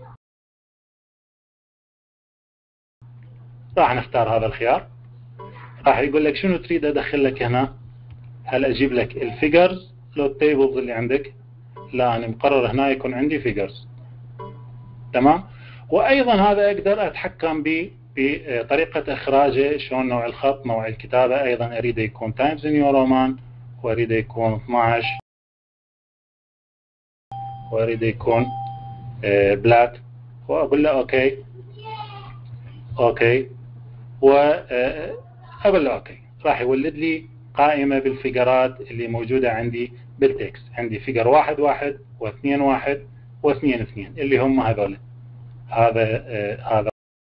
راح نختار هذا الخيار. راح يقول لك شنو تريد ادخل لك هنا، هل اجيب لك الفيجرز لو التيبلز اللي عندك؟ لا انا مقرر هنا يكون عندي فيجرز. تمام. وايضا هذا اقدر اتحكم به بطريقه اخراجه، شلون نوع الخط، نوع الكتابه. ايضا اريد يكون تايمز نيو رومان، واريد يكون اثناشر، واريد يكون بلاك، واقول له اوكي اوكي واقول له اوكي. راح يولد لي قائمه بالفيجرات اللي موجوده عندي بالتكست. عندي فيجر واحد واحد واثنين واحد واثنين اثنين اللي هم هذول. هذا آه هذا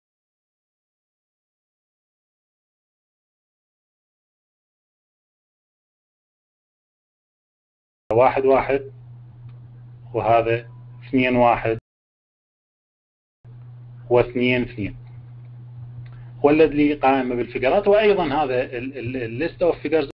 واحد واحد، وهذا اثنين واحد واثنين اثنين. ولد لي قائمة بالفيجرات. وايضا هذا الليست اوف فيجرز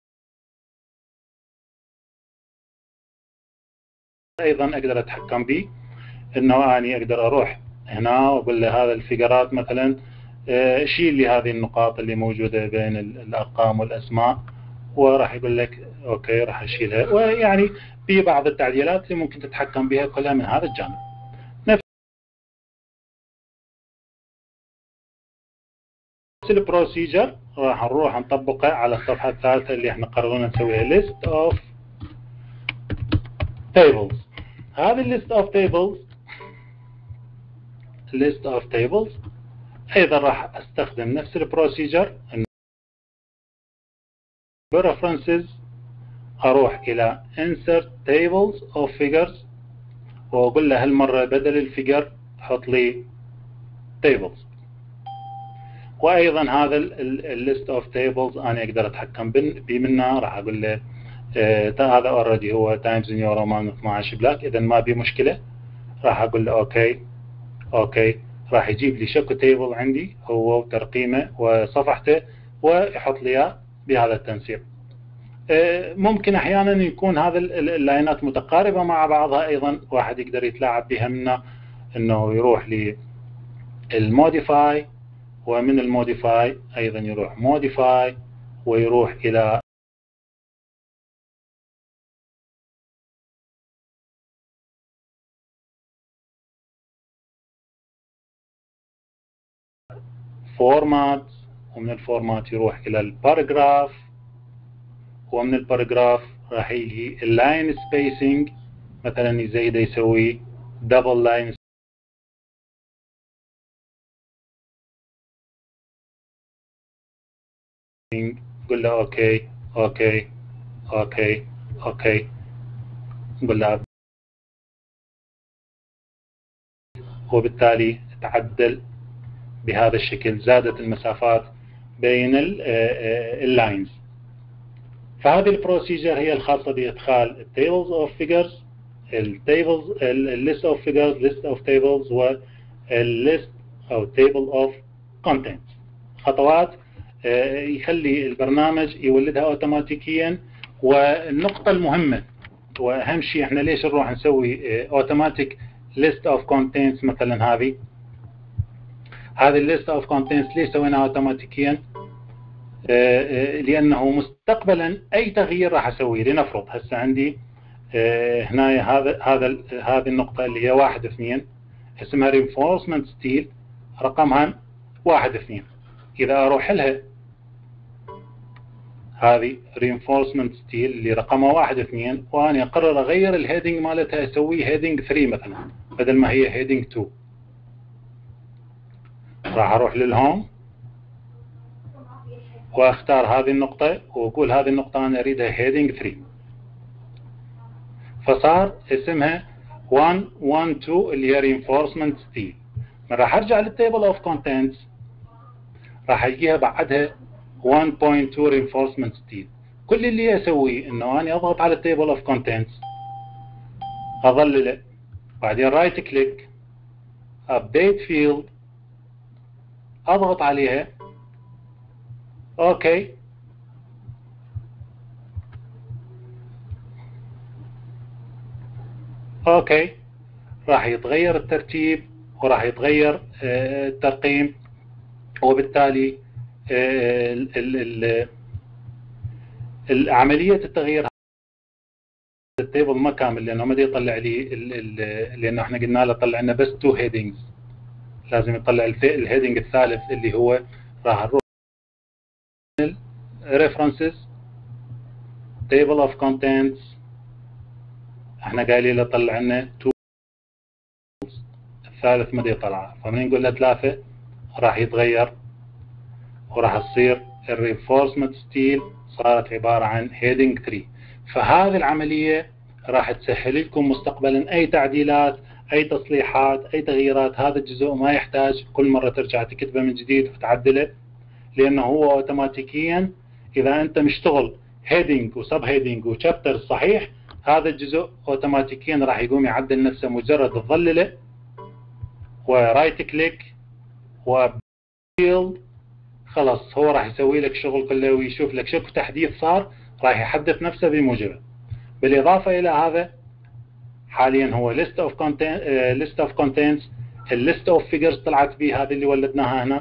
ايضا اقدر اتحكم به، انه اني اقدر اروح هنا واقول له هذا الفيجرات مثلا شيل لي هذه النقاط اللي موجودة بين الارقام والاسماء، وراح يقول لك اوكي راح اشيلها. ويعني في بعض التعديلات اللي ممكن تتحكم بها كلها من هذا الجانب. نفس البروسيجر راح نروح نطبقه على الصفحة الثالثة اللي احنا قررنا نسويها list of tables. هذه list of tables list of tables ايضا راح استخدم نفس البروسيجر. references اروح الى insert tables of figures، واقول له هالمرة بدل الفيجر حط لي tables. وايضا هذا الليست اوف تيبلز انا اقدر اتحكم به منه. راح اقول له آه هذا اوريدي هو تايمز نيو رومان اثناشر بلاك، اذا ما بي مشكله. راح اقول له اوكي اوكي. راح يجيب لي شكو تيبل عندي هو وترقيمه وصفحته، ويحط لي اياه بهذا التنسيق. آه ممكن احيانا يكون هذا اللاينات متقاربه مع بعضها، ايضا واحد يقدر يتلاعب بها منه، انه يروح لي الموديفاي، ومن الموديفاي أيضا يروح موديفاي ويروح إلى فورمات، ومن الفورمات يروح إلى الباراجراف، ومن الباراجراف راح يجي اللاين سبيسنج، مثلا زي ده يسوي دبل لاين، قل له اوكي اوكي اوكي اوكي، قل له، وبالتالي تعدل بهذا الشكل، زادت المسافات بين اللاينز. فهذه البروسيجر هي الخاصة بإدخال tables of figures، التيبلز list of figures، list of tables، والlist أو table of contents. خطوات يخلي البرنامج يولدها اوتوماتيكيا. والنقطة المهمة وأهم شيء، احنا ليش نروح نسوي اوتوماتيك list of contents؟ مثلا هذه هذه الليست اوف كونتنتس ليش سويناها اوتوماتيكيا؟ لانه مستقبلا اي تغيير راح اسويه، لنفرض هسه عندي هنا هذا هذا هذه النقطه اللي هي واحد اثنين اسمها reinforcement steel، رقمها واحد اثنين. اذا اروح لها هذه reinforcement steel اللي رقمها واحد اثنين، وانا اقرر اغير الهيدنج مالتها، اسويه هيدنج ثلاثة مثلا بدل ما هي هيدنج اثنين، راح اروح للهوم واختار هذه النقطة واقول هذه النقطة انا اريدها هيدنج ثلاثة، فصار اسمها واحد واحد اثنين اللي هي reinforcement steel. راح ارجع للتيبل اوف كونتنتس راح اجيها بعدها واحد نقطة اثنين reinforcement steel. كل اللي اسويه انه انا اضغط على التيبل اوف كونتنتس، اظلله، بعدين رايت كليك ابديت فيلد، اضغط عليها اوكي، اوكي، راح يتغير الترتيب وراح يتغير الترقيم، وبالتالي عملية التغيير التيبل ما كامل لانه ما يطلع لي، لانه احنا قلنا له طلع لنا بس تو هيدنجز، لازم يطلع الهيدنج الثالث اللي هو راح نروح references table of contents، احنا قايلين له طلع لنا تو، الثالث ما يطلع، فمن نقول له ثلاثة راح يتغير وراح تصير الرينفورسمنت ستيل صارت عبارة عن هيدنج ثلاثة. فهذه العملية راح تسهل لكم مستقبلا اي تعديلات، اي تصليحات، اي تغييرات. هذا الجزء ما يحتاج كل مرة ترجع تكتبه من جديد وتعدله، لانه هو اوتوماتيكيا اذا انت مشتغل هيدنج وسب هيدنج وشابتر صحيح، هذا الجزء اوتوماتيكيا راح يقوم يعدل نفسه، مجرد تظلله ورايت كليك وبيلد، خلاص هو راح يسوي لك شغل كله ويشوف لك شو تحديث صار، راح يحدث نفسه بموجبه. بالاضافه الى هذا حاليا هو list of content uh, list of contents، الليست اوف فيجرز طلعت به، هذه اللي ولدناها هنا،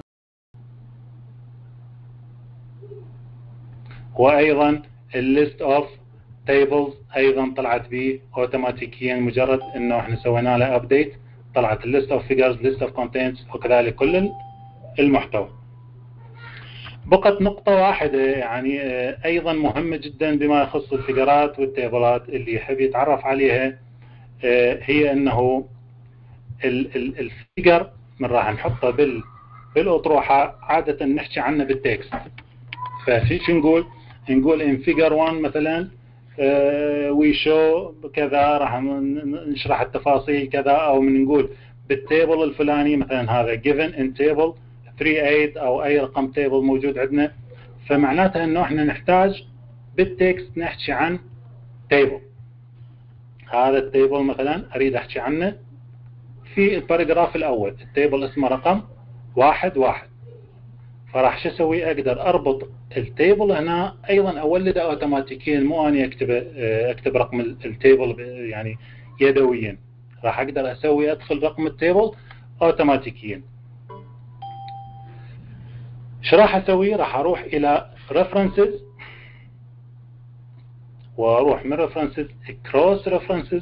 وايضا الليست اوف تيبلز ايضا طلعت به اوتوماتيكيا، مجرد انه احنا سوينا له ابديت طلعت الليست اوف فيجرز، ليست اوف كونتنتس، وكذلك كل المحتوى. بقت نقطة واحدة يعني ايضا مهمة جدا بما يخص الفيجرات والتيبلات اللي يحب يتعرف عليها، هي انه الفيجر من راح نحطه بال بالاطروحة عادة نحكي عنه بالتكست. ففي شو نقول؟ نقول ان فيجر واحد مثلا وي شو كذا، راح نشرح التفاصيل كذا، او من نقول بالتيبل الفلاني مثلا هذا given in table ثلاثة ثمانية او اي رقم تيبل موجود عندنا، فمعناتها انه احنا نحتاج بالتكست نحكي عن تيبل. هذا التيبل مثلا اريد احكي عنه في الباراجراف الاول، التيبل اسمه رقم واحد واحد، فراح شو اسوي؟ اقدر اربط التيبل هنا، ايضا اولده اوتوماتيكيا، مو اني اكتب اكتب رقم التيبل يعني يدويا، راح اقدر اسوي ادخل رقم التيبل اوتوماتيكيا. ايش راح اسوي؟ راح اروح الى references واروح من references cross references،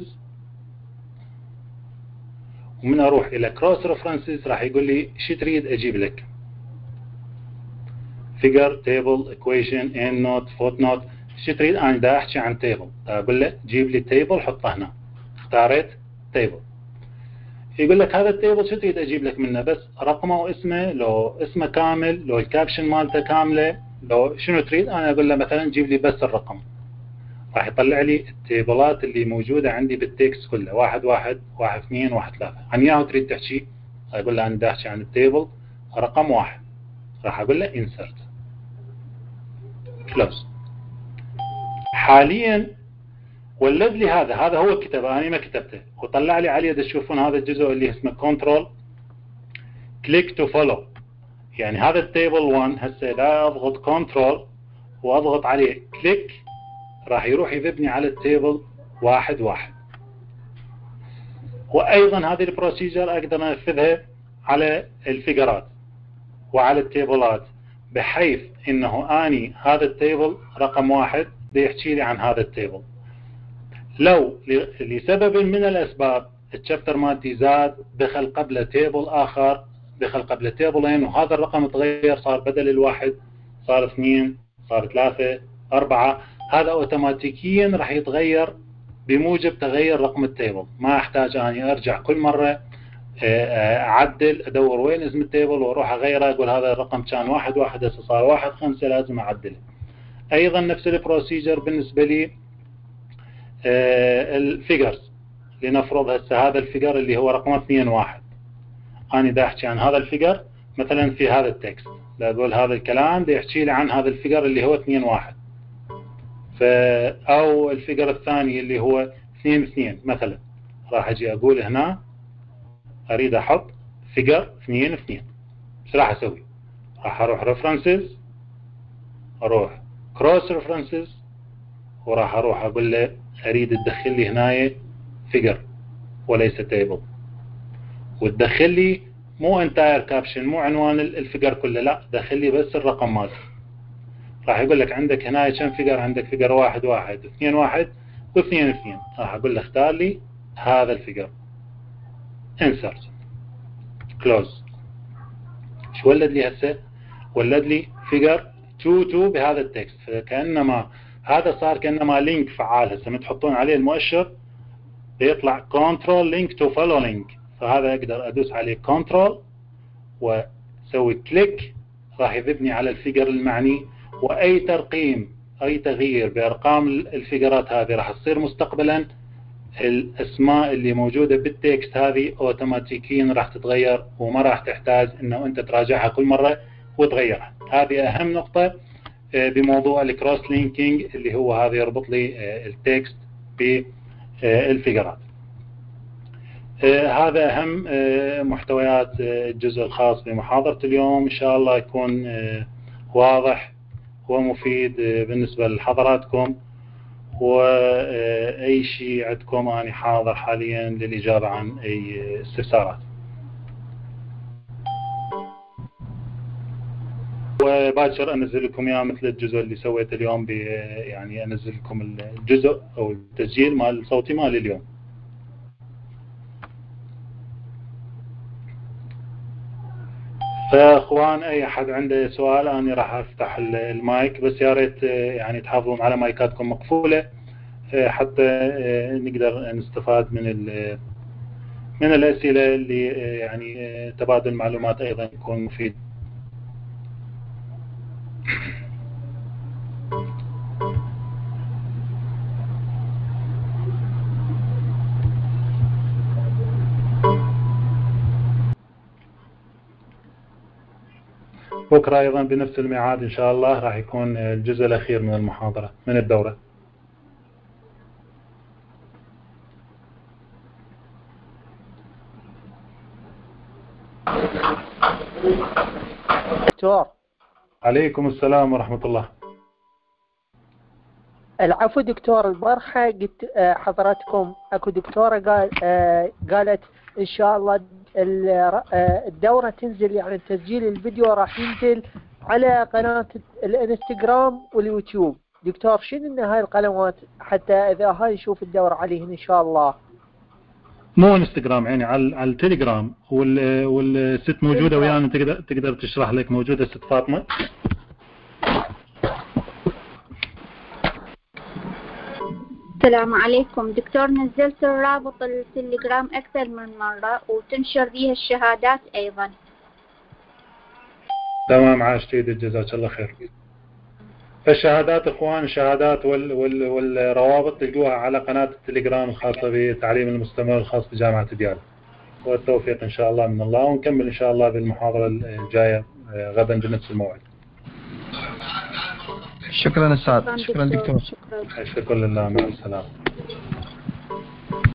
ومن اروح الى cross references راح يقول لي شو تريد اجيب لك؟ figure table equation end note footnote. شو تريد؟ انا دا احكي عن table، اقول له جيب لي table حطه هنا. اختاريت table. يقول لك هذا التيبل شو تريد اجيب لك منه؟ بس رقمه واسمه، لو اسمه كامل، لو الكابشن مالته كامله، لو شنو تريد. انا اقول له مثلا جيب لي بس الرقم. راح يطلع لي التيبلات اللي موجوده عندي بالتكست كله، واحد واحد واحد اثنين واحد ثلاثة. عن ياهو تريد تحكي؟ اقول له انا بدي احكي عن التيبل رقم واحد. راح اقول له insert close. حاليا ولد لي هذا، هذا هو كتبه انا ما كتبته، وطلع لي عليه. تشوفون هذا الجزء اللي اسمه كنترول كليك تو فولو، يعني هذا التيبل واحد. هسه لا اضغط كنترول واضغط عليه كليك راح يروح يذبني على التيبل واحد واحد. وايضا هذه البروسيجر اقدر انفذها على الفيجرات وعلى التيبلات، بحيث انه اني هذا التيبل رقم واحد بيحكي لي عن هذا التيبل. لو لسبب من الاسباب الشابتر مالتي زاد، دخل قبل تيبل اخر، دخل قبل تيبلين، وهذا الرقم تغير، صار بدل الواحد صار اثنين، صار ثلاثة، أربعة، هذا اوتوماتيكيا راح يتغير بموجب تغير رقم التيبل. ما احتاج اني ارجع كل مرة اعدل، ادور وين اسم التيبل واروح اغيره، اقول هذا الرقم كان واحد واحد هسه صار واحد خمسة، لازم اعدله. ايضا نفس البروسيجر بالنسبة لي الفيجرز. لنفرض هسه هذا الفيجر اللي هو رقم اثنين واحد، انا دا احكي عن هذا الفيجر مثلا في هذا التكست، لا اقول هذا الكلام دا يحكي لي عن هذا الفيجر اللي هو اثنين واحد، ف او الفيجر الثاني اللي هو اثنين اثنين مثلا، راح اجي اقول هنا اريد احط فيجر اثنين اثنين. ايش راح اسوي؟ راح اروح ريفرنسز، اروح كروس ريفرنسز، وراح اروح اقول له اريد تدخل لي هنا فيجر وليس تيبل، وتدخل لي مو انتاير كابشن، مو عنوان الفيجر كله، لا دخل لي بس الرقم مالته. راح يقول لك عندك هنا كم فيجر؟ عندك فيجر واحد واحد، اثنين واحد، واثنين اثنين. راح اقول له اختار لي هذا الفيجر، insert close. شو ولد لي هسه؟ ولد لي فيجر اثنين اثنين بهذا التكست، فكانما هذا صار كانما لينك فعال. هسه من تحطون عليه المؤشر بيطلع كنترول لينك تو فولو لينك، فهذا اقدر ادوس عليه كنترول واسوي كليك، راح يذبني على الفيجر المعني. واي ترقيم، اي تغيير بارقام الفيجرات هذه راح تصير مستقبلا، الاسماء اللي موجوده بالتكست هذه اوتوماتيكيا راح تتغير، وما راح تحتاج انه انت تراجعها كل مره وتغيرها. هذه اهم نقطه بموضوع الكروس لينكينج، اللي هو هذا يربط لي التكست بالفيجرات. هذا اهم محتويات الجزء الخاص بمحاضرة اليوم. ان شاء الله يكون واضح ومفيد بالنسبة لحضراتكم، واي شيء عندكم انا حاضر حاليا للاجابة عن اي استفسارات. وباكر انزل لكم اياه مثل الجزء اللي سويته اليوم، يعني انزل لكم الجزء او التسجيل مال الصوتي مال اليوم. فاخوان اي احد عنده سؤال انا راح افتح المايك، بس يا ريت يعني تحافظون على مايكاتكم مقفولة حتى نقدر نستفاد من من الاسئلة اللي يعني تبادل المعلومات ايضا يكون مفيد. بكرة أيضا بنفس الميعاد إن شاء الله راح يكون الجزء الأخير من المحاضرة من الدورة. دكتور. عليكم السلام ورحمة الله. العفو دكتور، البارحة قلت حضراتكم اكو دكتورة قال قالت ان شاء الله الدورة تنزل، يعني تسجيل الفيديو راح ينزل على قناة الانستغرام واليوتيوب. دكتور شنو ان هاي القنوات حتى اذا هاي يشوف الدور عليهن ان شاء الله؟ مو انستغرام يعني على على التليجرام. وال والست موجوده ويانا تقدر تقدر تشرح لك. موجوده ست فاطمه؟ السلام عليكم دكتور. نزلت الرابط التليجرام أكثر من مرة وتنشر بيها الشهادات أيضا. تمام عاش سيدي جزاك الله خير. فالشهادات اخوان الشهادات وال وال والروابط تلقوها على قناة التليجرام الخاصة بالتعليم المستمر الخاص بجامعة ديالى. والتوفيق ان شاء الله من الله، ونكمل ان شاء الله بالمحاضرة الجاية غدا بنفس الموعد. شكرا استاذ. شكرا دكتور. شكرا. الشكر لله. مع السلامة.